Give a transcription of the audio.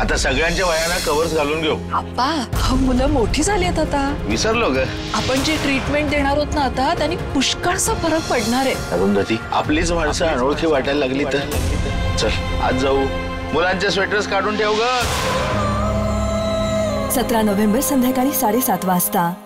आता सगळ्यांच्या वयांना कव्हर्स घालून घेऊ। आप्पा मुलं मोठी झाली आहेत आता। विसरलो ग। आपण जी ट्रीटमेंट देणार आहोत ना आता त्यांनी पुष्कळसा फरक पडणार आहे। अरुंधती आपलीच माणसं अनोळखी वाटायला लागली तर चल आज जाऊ, मुलांचे स्वेटर्स काढून ठेव ग। 17 नोव्हेंबर संध्याकाळी 7:30 वाजता